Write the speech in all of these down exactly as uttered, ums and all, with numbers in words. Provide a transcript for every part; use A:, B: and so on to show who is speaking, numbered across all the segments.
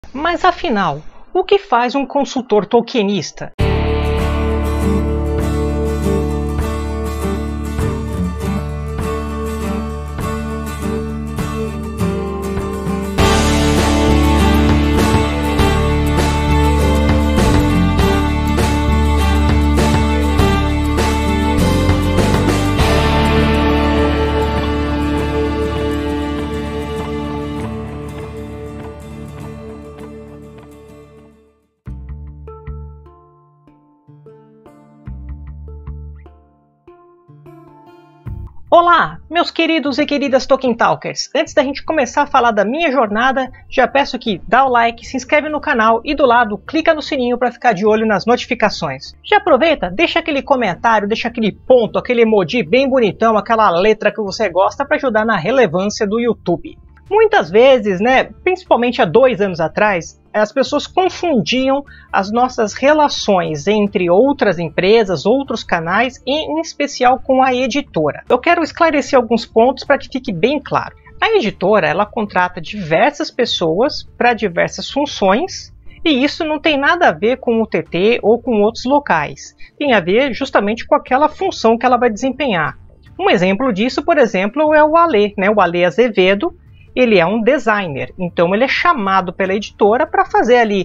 A: Mas afinal, o que faz um consultor tolkienista? Olá, meus queridos e queridas Tolkien Talkers! Antes da gente começar a falar da minha jornada, já peço que dá o like, se inscreve no canal e do lado clica no sininho para ficar de olho nas notificações. Já aproveita, deixa aquele comentário, deixa aquele ponto, aquele emoji bem bonitão, aquela letra que você gosta para ajudar na relevância do YouTube. Muitas vezes, né, principalmente há dois anos atrás, as pessoas confundiam as nossas relações entre outras empresas, outros canais, e em especial com a editora. Eu quero esclarecer alguns pontos para que fique bem claro. A editora, ela contrata diversas pessoas para diversas funções, e isso não tem nada a ver com o T T ou com outros locais. Tem a ver justamente com aquela função que ela vai desempenhar. Um exemplo disso, por exemplo, é o Ale, né, o Ale Azevedo. Ele é um designer, então ele é chamado pela editora para fazer ali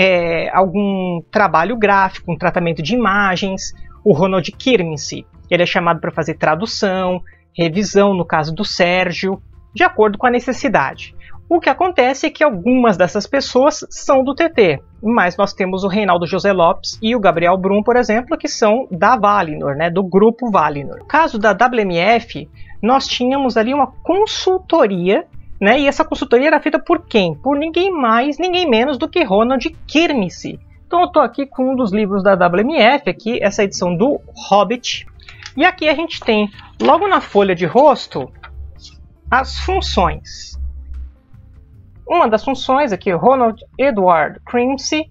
A: é, algum trabalho gráfico, um tratamento de imagens. O Ronald Kirmese, ele é chamado para fazer tradução, revisão, no caso do Sérgio, de acordo com a necessidade. O que acontece é que algumas dessas pessoas são do T T, mas nós temos o Reinaldo José Lopes e o Gabriel Brum, por exemplo, que são da Valinor, né, do grupo Valinor. No caso da W M F, nós tínhamos ali uma consultoria, né? E essa consultoria era feita por quem? Por ninguém mais, ninguém menos do que Ronald Kirmese. Então eu estou aqui com um dos livros da W M F, aqui, essa edição do Hobbit. E aqui a gente tem, logo na folha de rosto, as funções. Uma das funções aqui, Ronald Edward Kirmese,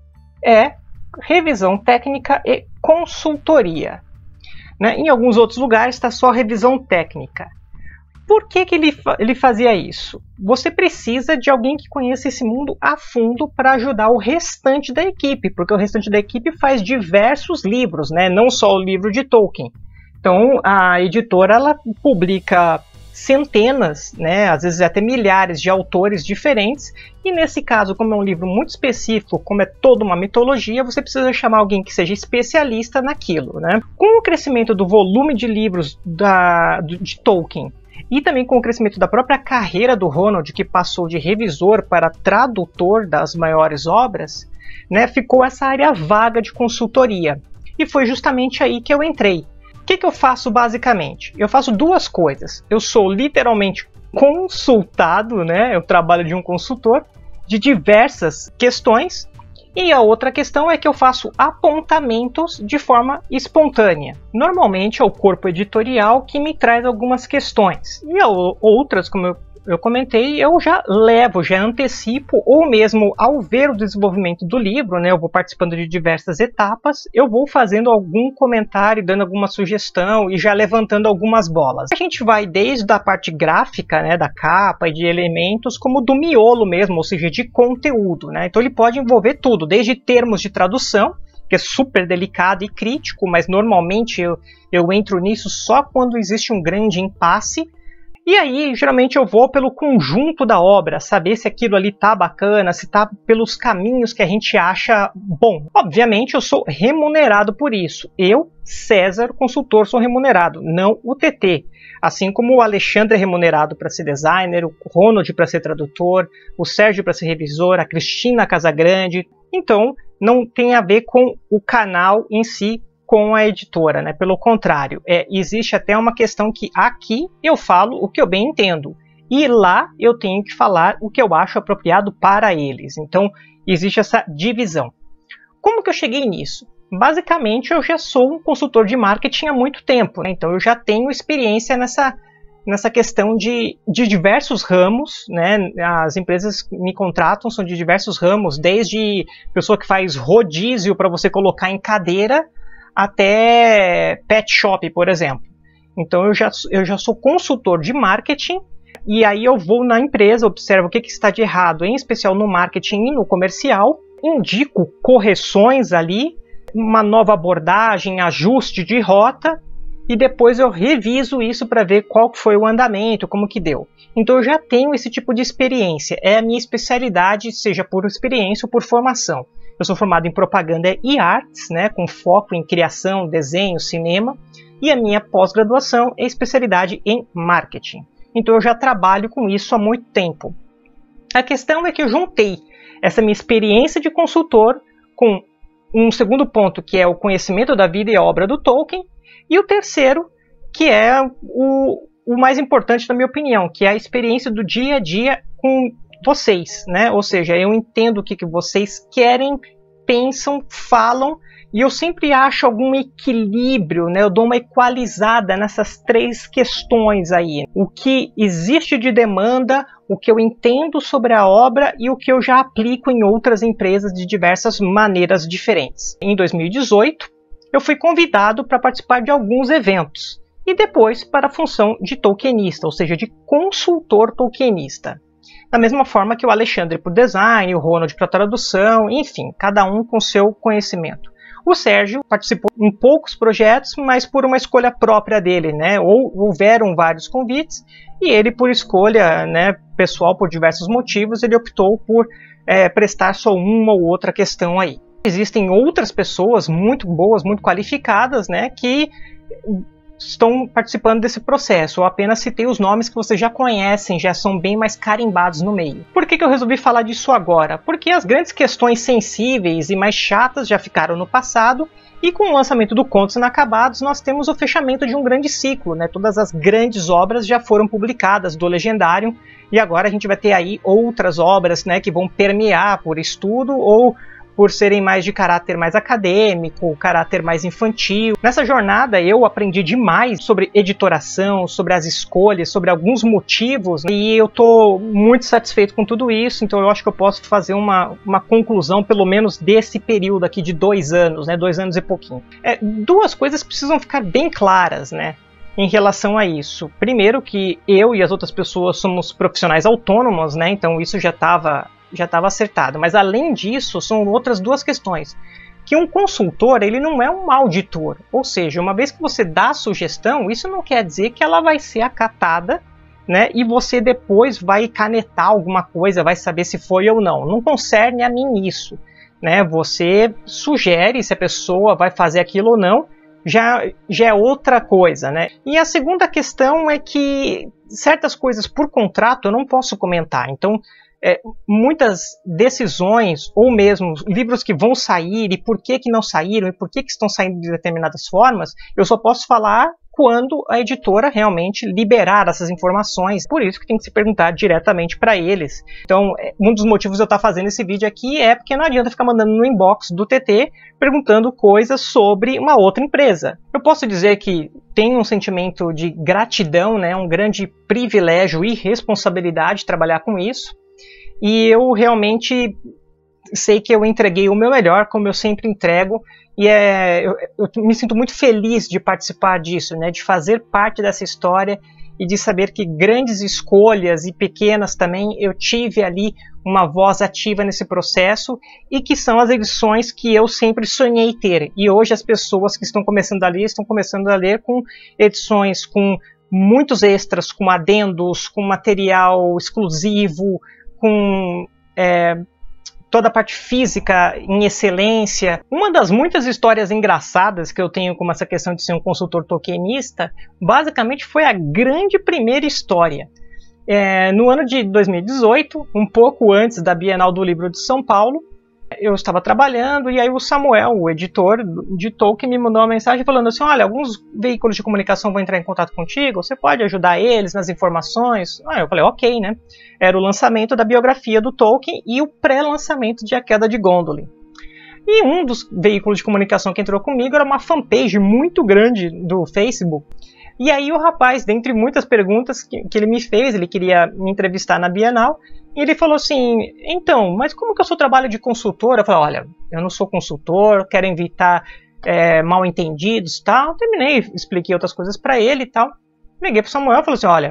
A: é revisão técnica e consultoria. Né? Em alguns outros lugares está só revisão técnica. Por que que ele, ele fazia isso? Você precisa de alguém que conheça esse mundo a fundo para ajudar o restante da equipe, porque o restante da equipe faz diversos livros, né? Não só o livro de Tolkien. Então a editora ela publica centenas, né? Às vezes até milhares de autores diferentes, e nesse caso, como é um livro muito específico, como é toda uma mitologia, você precisa chamar alguém que seja especialista naquilo, né? Com o crescimento do volume de livros da, de Tolkien, e também com o crescimento da própria carreira do Ronald, que passou de revisor para tradutor das maiores obras, né, ficou essa área vaga de consultoria. E foi justamente aí que eu entrei. O que que eu faço basicamente? Eu faço duas coisas. Eu sou literalmente consultado, né, eu trabalho de um consultor, de diversas questões. E a outra questão é que eu faço apontamentos de forma espontânea. Normalmente é o corpo editorial que me traz algumas questões. E outras, como eu, eu comentei, eu já levo, já antecipo, ou mesmo ao ver o desenvolvimento do livro, né, eu vou participando de diversas etapas, eu vou fazendo algum comentário, dando alguma sugestão e já levantando algumas bolas. A gente vai desde a parte gráfica, né, da capa e de elementos, como do miolo mesmo, ou seja, de conteúdo, né? Então ele pode envolver tudo, desde termos de tradução, que é super delicado e crítico, mas normalmente eu, eu entro nisso só quando existe um grande impasse. E aí, geralmente eu vou pelo conjunto da obra, saber se aquilo ali tá bacana, se tá pelos caminhos que a gente acha bom. Obviamente eu sou remunerado por isso. Eu, César, consultor, sou remunerado, não o T T. Assim como o Alexandre é remunerado para ser designer, o Ronald para ser tradutor, o Sérgio para ser revisor, a Cristina Casagrande. Então, não tem a ver com o canal em si, com a editora, né? Pelo contrário, é, existe até uma questão que aqui eu falo o que eu bem entendo e lá eu tenho que falar o que eu acho apropriado para eles. Então existe essa divisão. Como que eu cheguei nisso? Basicamente eu já sou um consultor de marketing há muito tempo, né? Então eu já tenho experiência nessa, nessa questão de, de diversos ramos, né? As empresas que me contratam são de diversos ramos, desde pessoa que faz rodízio para você colocar em cadeira, até pet shop, por exemplo. Então eu já, eu já sou consultor de marketing E aí eu vou na empresa, observo o que, que está de errado, em especial no marketing e no comercial, indico correções ali, uma nova abordagem, ajuste de rota, e depois eu reviso isso para ver qual foi o andamento, como que deu. Então eu já tenho esse tipo de experiência, é a minha especialidade, seja por experiência ou por formação. Eu sou formado em propaganda e artes, né, com foco em criação, desenho, cinema, e a minha pós-graduação é especialidade em marketing. Então eu já trabalho com isso há muito tempo. A questão é que eu juntei essa minha experiência de consultor com um segundo ponto, que é o conhecimento da vida e obra do Tolkien, e o terceiro, que é o, o mais importante na minha opinião, que é a experiência do dia a dia com vocês, né? Ou seja, eu entendo o que, que vocês querem, pensam, falam, e eu sempre acho algum equilíbrio, né? Eu dou uma equalizada nessas três questões aí. O que existe de demanda, o que eu entendo sobre a obra e o que eu já aplico em outras empresas de diversas maneiras diferentes. Em dois mil e dezoito, eu fui convidado para participar de alguns eventos e depois para a função de tolkienista, ou seja, de consultor tolkienista. Da mesma forma que o Alexandre para o design, o Ronald para a tradução, enfim, cada um com seu conhecimento. O Sérgio participou em poucos projetos, mas por uma escolha própria dele, né? Ou houveram vários convites e ele, por escolha, né, pessoal, por diversos motivos, ele optou por é, prestar só uma ou outra questão aí. Existem outras pessoas muito boas, muito qualificadas, né, que estão participando desse processo. Eu apenas citei os nomes que vocês já conhecem, já são bem mais carimbados no meio. Por que que eu resolvi falar disso agora? Porque as grandes questões sensíveis e mais chatas já ficaram no passado, e com o lançamento do Contos Inacabados nós temos o fechamento de um grande ciclo, né? Todas as grandes obras já foram publicadas do Legendário, e agora a gente vai ter aí outras obras, né, que vão permear por estudo ou por serem mais de caráter mais acadêmico, caráter mais infantil. Nessa jornada eu aprendi demais sobre editoração, sobre as escolhas, sobre alguns motivos, né? E eu estou muito satisfeito com tudo isso, então eu acho que eu posso fazer uma, uma conclusão, pelo menos desse período aqui de dois anos, né? Dois anos e pouquinho. É, duas coisas precisam ficar bem claras, né, em relação a isso. Primeiro, que eu e as outras pessoas somos profissionais autônomos, né? Então isso já estava já estava acertado. Mas além disso, são outras duas questões. Que um consultor, ele não é um auditor. Ou seja, uma vez que você dá a sugestão, isso não quer dizer que ela vai ser acatada, né, e você depois vai canetar alguma coisa, vai saber se foi ou não. Não concerne a mim isso, né? Você sugere se a pessoa vai fazer aquilo ou não, já, já é outra coisa, né? E a segunda questão é que certas coisas por contrato eu não posso comentar. Então, É, muitas decisões, ou mesmo livros que vão sair, e por que que não saíram, e por que que estão saindo de determinadas formas, eu só posso falar quando a editora realmente liberar essas informações. Por isso que tem que se perguntar diretamente para eles. Então, um dos motivos de eu estar fazendo esse vídeo aqui é porque não adianta ficar mandando no inbox do T T perguntando coisas sobre uma outra empresa. Eu posso dizer que tenho um sentimento de gratidão, né, um grande privilégio e responsabilidade de trabalhar com isso. E eu realmente sei que eu entreguei o meu melhor, como eu sempre entrego, e é, eu, eu me sinto muito feliz de participar disso, né, de fazer parte dessa história e de saber que grandes escolhas e pequenas também eu tive ali uma voz ativa nesse processo e que são as edições que eu sempre sonhei ter. E hoje as pessoas que estão começando a ler estão começando a ler com edições com muitos extras, com adendos, com material exclusivo, com é, toda a parte física em excelência. Uma das muitas histórias engraçadas que eu tenho com essa questão de ser um consultor tolkienista, basicamente foi a grande primeira história. É, no ano de dois mil e dezoito, um pouco antes da Bienal do Livro de São Paulo, eu estava trabalhando e aí o Samuel, o editor de Tolkien, me mandou uma mensagem falando assim: olha, alguns veículos de comunicação vão entrar em contato contigo, você pode ajudar eles nas informações? Ah, eu falei, ok, né? Era o lançamento da biografia do Tolkien e o pré-lançamento de A Queda de Gondolin. E um dos veículos de comunicação que entrou comigo era uma fanpage muito grande do Facebook. E aí o rapaz, dentre muitas perguntas que, que ele me fez, ele queria me entrevistar na Bienal, e ele falou assim: então, mas como que é o seu trabalho de consultor? Eu falei, olha, eu não sou consultor, quero evitar é, mal entendidos e tal. Terminei, expliquei outras coisas para ele e tal. Liguei pro Samuel e falei assim: olha,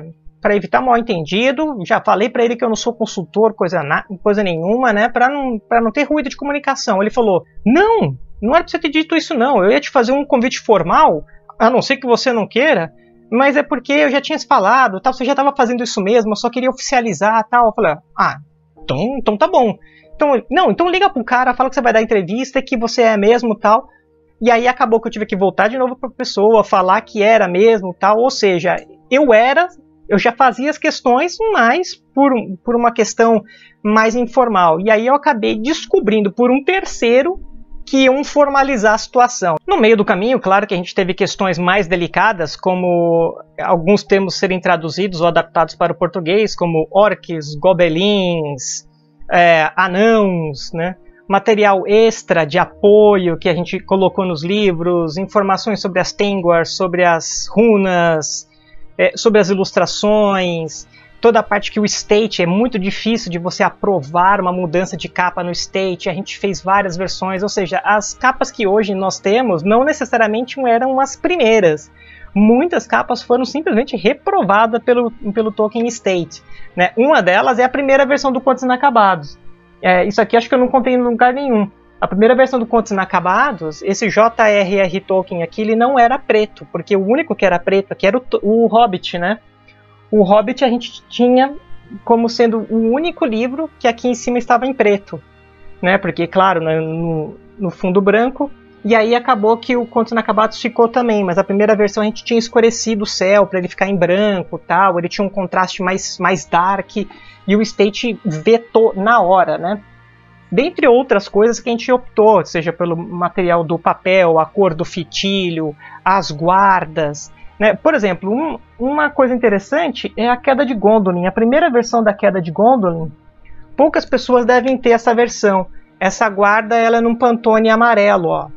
A: para evitar mal entendido, já falei para ele que eu não sou consultor, coisa, na, coisa nenhuma, né, para não, para não ter ruído de comunicação. Ele falou, não, não era para você ter dito isso não, eu ia te fazer um convite formal, a não ser que você não queira, mas é porque eu já tinha falado, tal, você já estava fazendo isso mesmo, eu só queria oficializar, tal. Eu falei, ah, então, então tá bom. Então, não, então liga pro cara, fala que você vai dar entrevista, que você é mesmo, tal. E aí acabou que eu tive que voltar de novo pra pessoa, falar que era mesmo, tal. Ou seja, eu era, eu já fazia as questões, mas por, por uma questão mais informal. E aí eu acabei descobrindo por um terceiro que iam formalizar a situação. No meio do caminho, claro que a gente teve questões mais delicadas, como alguns termos serem traduzidos ou adaptados para o português, como orcs, gobelins, é, anãos, né? Material extra de apoio que a gente colocou nos livros, informações sobre as Tengwar, sobre as runas, é, sobre as ilustrações, toda a parte que o State é muito difícil de você aprovar uma mudança de capa no State, a gente fez várias versões, ou seja, as capas que hoje nós temos não necessariamente eram as primeiras. Muitas capas foram simplesmente reprovadas pelo, pelo Tolkien State, né? Uma delas é a primeira versão do Contos Inacabados. É, isso aqui acho que eu não contei em lugar nenhum. A primeira versão do Contos Inacabados, esse J R R Tolkien aqui, ele não era preto, porque o único que era preto aqui era o, o Hobbit, né? O Hobbit a gente tinha como sendo o único livro que aqui em cima estava em preto, né? Porque, claro, no, no fundo branco, e aí acabou que o Contos Inacabados ficou também, mas a primeira versão a gente tinha escurecido o céu para ele ficar em branco, tal, ele tinha um contraste mais, mais dark, e o State vetou na hora, né? Dentre outras coisas que a gente optou, seja pelo material do papel, a cor do fitilho, as guardas, né? Por exemplo, um, uma coisa interessante é a Queda de Gondolin. A primeira versão da Queda de Gondolin, poucas pessoas devem ter essa versão. Essa guarda ela é num Pantone amarelo, ó.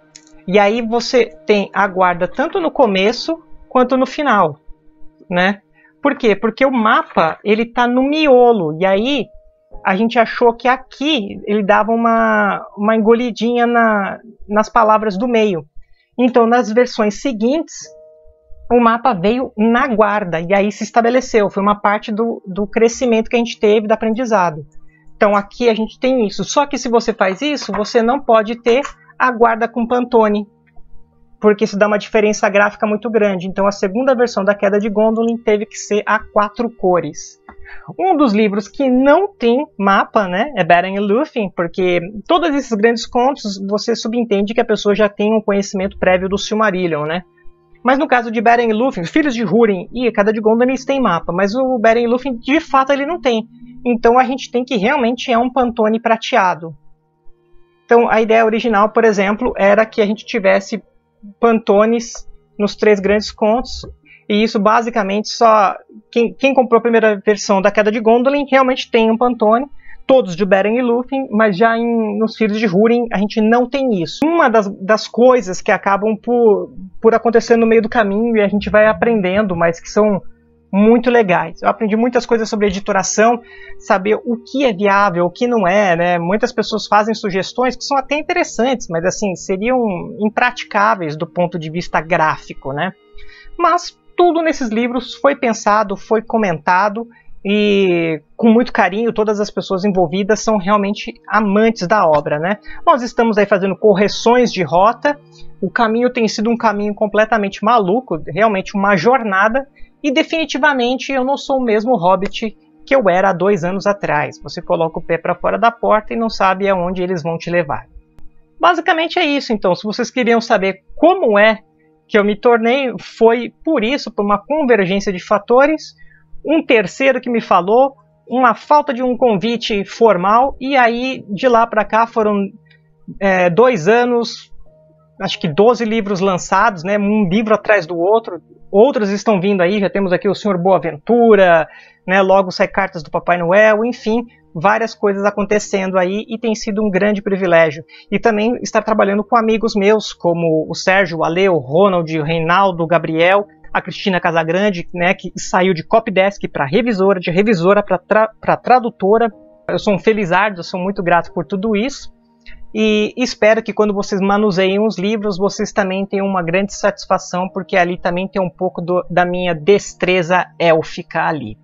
A: E aí você tem a guarda tanto no começo quanto no final, né? Por quê? Porque o mapa ele tá no miolo. E aí a gente achou que aqui ele dava uma, uma engolidinha na, nas palavras do meio. Então, nas versões seguintes, o mapa veio na guarda, e aí se estabeleceu, foi uma parte do, do crescimento que a gente teve, do aprendizado. Então aqui a gente tem isso, só que se você faz isso, você não pode ter a guarda com Pantone, porque isso dá uma diferença gráfica muito grande. Então a segunda versão da Queda de Gondolin teve que ser a quatro cores. Um dos livros que não tem mapa, né, é Beren e Lúthien, porque todos esses grandes contos você subentende que a pessoa já tem um conhecimento prévio do Silmarillion, né? Mas no caso de Beren e Lúthien, os filhos de Húrin e a Queda de Gondolin eles têm mapa, mas o Beren e Lúthien de fato ele não tem. Então a gente tem que realmente é um Pantone prateado. Então a ideia original, por exemplo, era que a gente tivesse Pantones nos três grandes contos, e isso basicamente só quem, quem comprou a primeira versão da Queda de Gondolin realmente tem um Pantone, todos de Beren e Lúthien, mas já em, nos filhos de Húrin a gente não tem isso. Uma das, das coisas que acabam por, por acontecer no meio do caminho e a gente vai aprendendo, mas que são muito legais. Eu aprendi muitas coisas sobre editoração, saber o que é viável, o que não é, né? Muitas pessoas fazem sugestões que são até interessantes, mas assim, seriam impraticáveis do ponto de vista gráfico, né? Mas tudo nesses livros foi pensado, foi comentado, e com muito carinho, todas as pessoas envolvidas são realmente amantes da obra, né? Nós estamos aí fazendo correções de rota, o caminho tem sido um caminho completamente maluco, realmente uma jornada, e definitivamente eu não sou o mesmo Hobbit que eu era há dois anos atrás. Você coloca o pé para fora da porta e não sabe aonde eles vão te levar. Basicamente é isso, então. Se vocês queriam saber como é que eu me tornei, foi por isso, por uma convergência de fatores, um terceiro que me falou, uma falta de um convite formal, e aí de lá para cá foram é, dois anos, acho que doze livros lançados, né, um livro atrás do outro, outros estão vindo aí, já temos aqui o Senhor Boaventura, né, logo sai Cartas do Papai Noel, enfim, várias coisas acontecendo aí e tem sido um grande privilégio. E também estar trabalhando com amigos meus, como o Sérgio, o Ale, o Ronald, o Reinaldo, o Gabriel, a Cristina Casagrande, né, que saiu de copydesk para revisora, de revisora para tra tradutora. Eu sou um felizardo, eu sou muito grato por tudo isso. E espero que quando vocês manuseiem os livros, vocês também tenham uma grande satisfação, porque ali também tem um pouco do, da minha destreza élfica ali.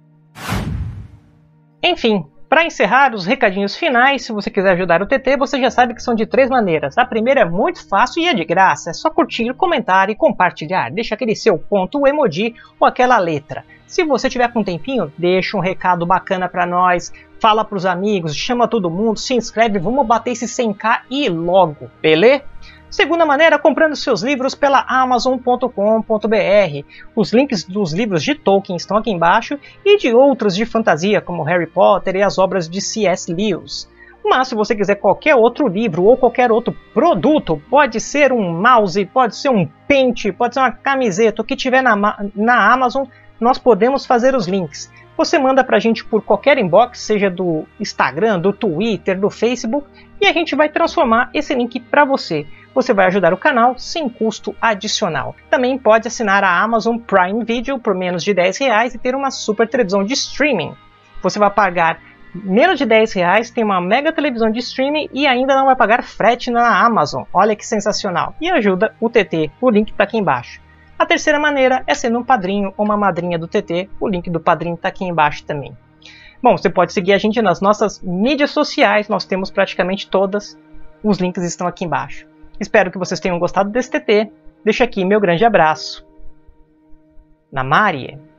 A: Enfim, para encerrar os recadinhos finais, se você quiser ajudar o T T, você já sabe que são de três maneiras. A primeira é muito fácil e é de graça, é só curtir, comentar e compartilhar. Deixa aquele seu ponto, o emoji ou aquela letra. Se você tiver com um tempinho, deixa um recado bacana para nós, fala para os amigos, chama todo mundo, se inscreve, vamos bater esse cem k e logo, beleza? Segunda maneira, comprando seus livros pela amazon ponto com ponto br. Os links dos livros de Tolkien estão aqui embaixo e de outros de fantasia, como Harry Potter e as obras de C S Lewis. Mas se você quiser qualquer outro livro ou qualquer outro produto, pode ser um mouse, pode ser um pente, pode ser uma camiseta, o que tiver na, na Amazon, nós podemos fazer os links. Você manda pra gente por qualquer inbox, seja do Instagram, do Twitter, do Facebook, e a gente vai transformar esse link para você. Você vai ajudar o canal sem custo adicional. Também pode assinar a Amazon Prime Video por menos de dez reais e ter uma super televisão de streaming. Você vai pagar menos de dez reais, tem uma mega televisão de streaming e ainda não vai pagar frete na Amazon. Olha que sensacional! E ajuda o T T, o link está aqui embaixo. A terceira maneira é sendo um padrinho ou uma madrinha do T T, o link do padrinho está aqui embaixo também. Bom, você pode seguir a gente nas nossas mídias sociais, nós temos praticamente todas, os links estão aqui embaixo. Espero que vocês tenham gostado desse T T, deixo aqui meu grande abraço. Namarie!